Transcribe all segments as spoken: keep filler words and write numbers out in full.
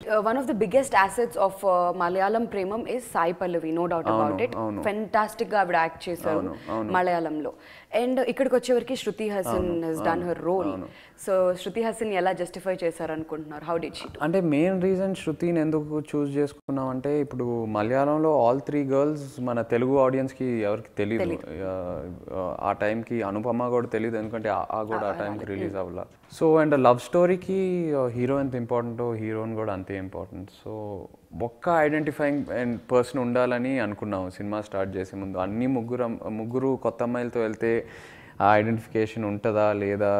uh, one of the biggest assets of uh, Malayalam Premam is Sai Pallavi, no doubt about అవును, it. అవును. Fantastic గా ఆవిడ act చేశారు అవును, అవును. మలయాళంలో. అండ్ ఇక్కడికి వచ్చేవరకు Shruti Haasan has done her role. So Shruti Haasan ఎలా జస్టిఫై చేశారు అనుకుంటున్నారు? How did she do? అంటే మెయిన్ రీజన్ శృతిని ఎందుకు చూస్ చేసుకున్నాం అంటే ఇప్పుడు మలయాళంలో ఆల్ త్రీ గర్ల్స్ మన తెలుగు ఆడియన్స్కి ఎవరికి తెలియదు. ఆ టైంకి అనుపమ కూడా తెలియదు, ఎందుకంటే ఆ కూడా ఆ టైంకి రిలీజ్ అవ్వాల. సో అండ్ లవ్ స్టోరీకి హీరో ఎంత ఇంపార్టెంటో హీరోయిన్ కూడా అంతే ఇంపార్టెంట్. సో ఒక్క ఐడెంటిఫైయింగ్ అండ్ పర్సన్ ఉండాలని అనుకున్నాం సినిమా స్టార్ట్ చేసే ముందు. అన్ని ముగ్గురు ముగ్గురు కొత్త అమ్మాయిలతో వెళ్తే ఆ ఐడెంటిఫికేషన్ ఉంటుందా లేదా,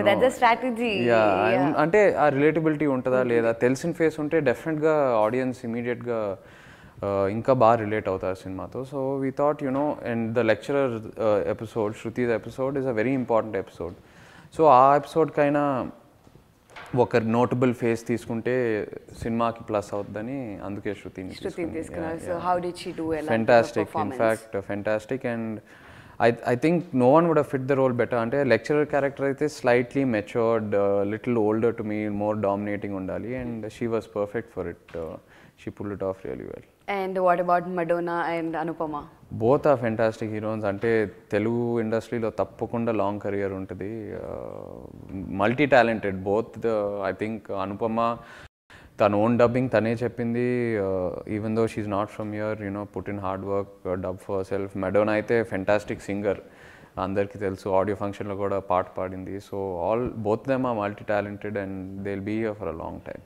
అంటే ఆ రిలేటబిలిటీ ఉంటుందా లేదా, తెలిసిన ఫేస్ ఉంటే డెఫినెట్గా ఆడియన్స్ ఇమీడియట్గా ఇంకా బాగా రిలేట్ అవుతారు సినిమాతో. So we thought you know and the lecturer episode, Shruti's episode is a very important episode. So ఆ ఎపిసోడ్కైనా ఒక నోటబుల్ ఫేస్ తీసుకుంటే సినిమాకి ప్లస్ అవుతుందని అందుకే శృతిని fantastic, in fact fantastic. And I I think no one would fit the role better. అంటే lecturer character అయితే slightly matured, little older to me, more dominating ఉండాలి. And she was perfect for it. She pull it off really well. And what about Madonna and Anupama? Both are fantastic heroines. అంటే తెలుగు ఇండస్ట్రీలో తప్పకుండా long career ఉంటుంది. Multi talented both. I think Anupama తన own dubbing తనే చెప్పింది, even though she's not from here, you know put in hard work, dub for self. Madonna అయితే fantastic singer, అందరికీ తెలుసు, ఆడియో ఫంక్షన్లో కూడా పాట పాడింది. So all both them are multi talented and they will be here for a long time.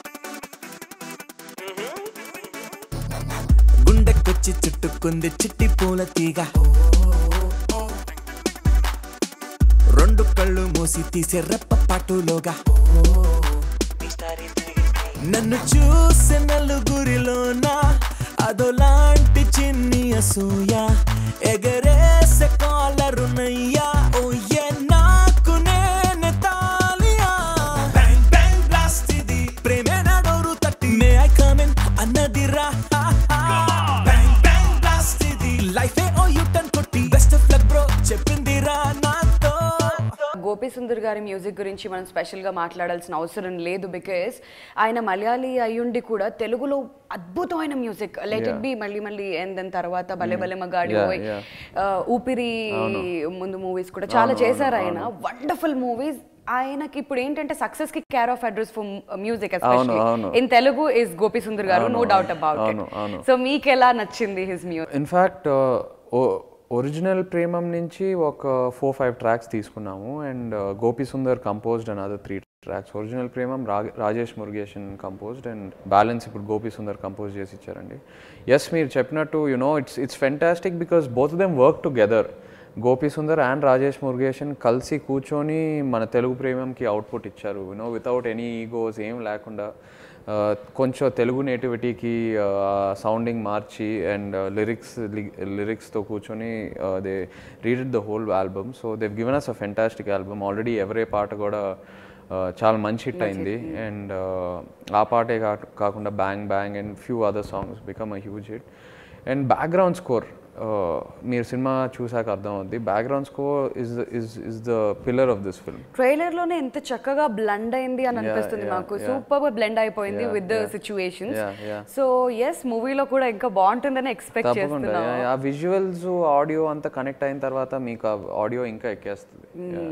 గుండెకొచ్చి చుట్టుకుంది చిట్టి పూల తీగ, రెండు కళ్ళు మూసి తీసే రెప్ప పాటులోగా, నన్ను చూసే నలుగురిలోన అదోలాంటి చిన్ని అసూయ, ఎగరేసే కాలరునయ్యా ఓ ఏ నాకు నేనే తాలియా, బ్యాంగ్ బ్యాంగ్ బ్లాస్ట్ ఇది ప్రేమే నడోరు తట్టి, మే ఐ కమ్ ఇన్ అన్నది రా, బ్యాంగ్ బ్యాంగ్ బ్లాస్ట్ ఇది లైఫ్ ఏ ఓ యూటర్న్ కొట్టి, బెస్ట్ ఆఫ్ లక్ బ్రో చెప్పింది రా నాతో. గోపి సుందర్ గారి మ్యూజిక్ గురించి మనం స్పెషల్గా మాట్లాడాల్సిన అవసరం లేదు, బికాస్ ఆయన మలయాళీ అయ్యుండి కూడా తెలుగులో అద్భుతమైన మ్యూజిక్, లెట్ ఇట్ బి, మళ్ళీ మళ్ళీ అండ్ దాని తర్వాత భలే భలే మగాడి, ఊపిరి ముందు మూవీస్ కూడా చాలా చేశారు ఆయన, వండర్ఫుల్ మూవీస్. ఆయనకి ఇప్పుడు ఏంటంటే సక్సెస్ కి care of address for music especially in Telugu is Gopi Sundar గారు, no doubt about it. So మీకు ఎలా నచ్చింది his music? In fact original Premam నుంచి ఒక ఫోర్ ఫైవ్ ట్రాక్స్ తీసుకున్నాము and Gopi Sundar composed and other three tracks. Original Premam Rajesh Murugesan composed and balance ఇప్పుడు Gopi Sundar compose చేసి ఇచ్చారండి. ఎస్, మీరు చెప్పినట్టు you know it's it's fantastic because both them work together. Gopi Sundar and Rajesh Murugesan కలిసి కూర్చొని మన తెలుగు ప్రేమంకి అవుట్పుట్ ఇచ్చారు, యునో వితౌట్ ఎనీ ఈగోస్, ఏం లేకుండా కొంచెం తెలుగు నేటివిటీకి సౌండింగ్ మార్చి అండ్ లిరిక్స్ లిరిక్స్తో కూర్చొని they redid the whole album. So they've given us a fantastic album. Already ఎవరే పాట కూడా చాలా మంచి హిట్ అయింది అండ్ ఆ పాటే కాకుండా bang bang and few other songs become a huge hit. And background score మీరు సినిమా చూసాక అర్థం అవుద్ది, background score is is is the pillar of this film. Trailer లోనే ఎంత చక్కగా బ్లెండ్ అయింది అని అనిపిస్తుంది నాకు, సూపర్ గా బ్లెండ్ అయిపోయింది with the situations. So yes, మూవీలో కూడా ఇంకా బాగుంటుందని ఎక్స్పెక్ట్ చేస్తున్నాను. ఆ విజువల్స్ ఆడియో అంతా కనెక్ట్ అయిన తర్వాత మీకు ఆడియో ఇంకా ఎక్కేస్తుంది.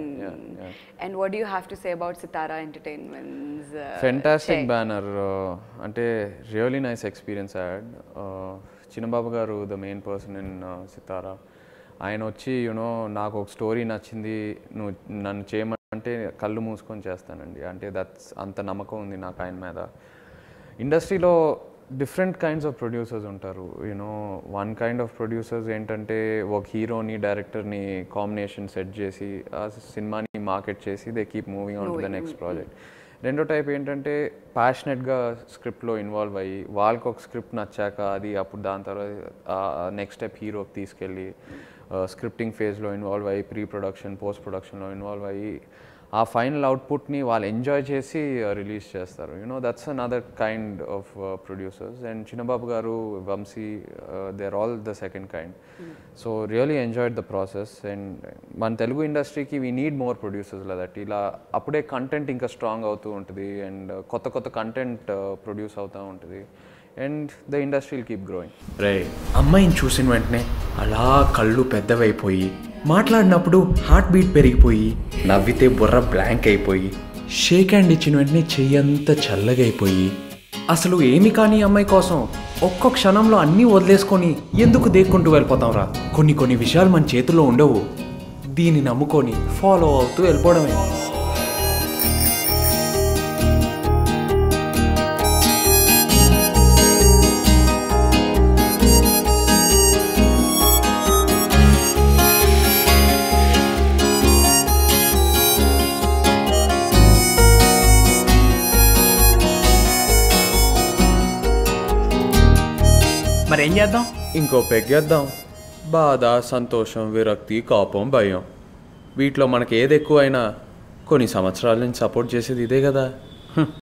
And what do you have to say about Sithara entertainments? Fantastic banner, అంటే really nice experience I had. Chinnababu గారు the main person in Sithara. ఆయన వచ్చి యూనో నాకు ఒక స్టోరీ నచ్చింది, నువ్వు నన్ను చేయమంటే కళ్ళు మూసుకొని చేస్తానండి, అంటే దట్స్ అంత నమ్మకం ఉంది నాకు ఆయన మీద. ఇండస్ట్రీలో డిఫరెంట్ కైండ్స్ ఆఫ్ ప్రొడ్యూసర్స్ ఉంటారు, you know one kind of producers ఏంటంటే ఒక హీరోని డైరెక్టర్ని కాంబినేషన్ సెట్ చేసి ఆ సినిమాని మార్కెట్ చేసి they keep moving on to the next project. రెండో టైప్ ఏంటంటే ప్యాషనెట్గా స్క్రిప్ట్లో ఇన్వాల్వ్ అయ్యి వాళ్ళకి ఒక స్క్రిప్ట్ నచ్చాక అది అప్పుడు దాని తర్వాత నెక్స్ట్ స్టెప్ హీరోకి తీసుకెళ్ళి స్క్రిప్టింగ్ ఫేజ్లో ఇన్వాల్వ్ అయ్యి ప్రీ ప్రొడక్షన్ పోస్ట్ ప్రొడక్షన్లో ఇన్వాల్వ్ అయ్యి ఆ ఫైనల్ అవుట్పుట్ని వాళ్ళు ఎంజాయ్ చేసి రిలీజ్ చేస్తారు. You know that's another kind of producers. And Chinnababu garu, Vamsi, they are all the second kind. So really enjoyed the process. And మన తెలుగు ఇండస్ట్రీకి we need more producers like that. ఇలా అప్పుడే కంటెంట్ ఇంకా స్ట్రాంగ్ అవుతూ ఉంటుంది అండ్ కొత్త కొత్త కంటెంట్ ప్రొడ్యూస్ అవుతూ ఉంటుంది. And the industry will keep growing. రే, అమ్మాయిని చూసిన వెంటనే అలా కళ్ళు పెద్దవైపోయి, మాట్లాడినప్పుడు హార్ట్ బీట్ పెరిగిపోయి, నవ్వితే బుర్ర బ్లాంక్ అయిపోయి, షేక్ హ్యాండ్ ఇచ్చిన వెంటనే చెయ్యంతా చల్లగా అయిపోయి, అసలు ఏమి కానీ అమ్మాయి కోసం ఒక్క క్షణంలో అన్నీ వదిలేసుకొని ఎందుకు దేక్కుంటూ వెళ్ళిపోతాం రా. కొన్ని కొన్ని విషయాలు మన చేతుల్లో ఉండవు, దీన్ని నమ్ముకొని ఫాలో అవుతూ వెళ్ళిపోవడమే. మరి ఏం చేద్దాం? ఇంకో పెగ్గేద్దాం. బాధ, సంతోషం, విరక్తి, కోపం, భయం, వీటిలో మనకి ఏది ఎక్కువైనా కొన్ని సంవత్సరాల నుంచి సపోర్ట్ చేసేది ఇదే కదా.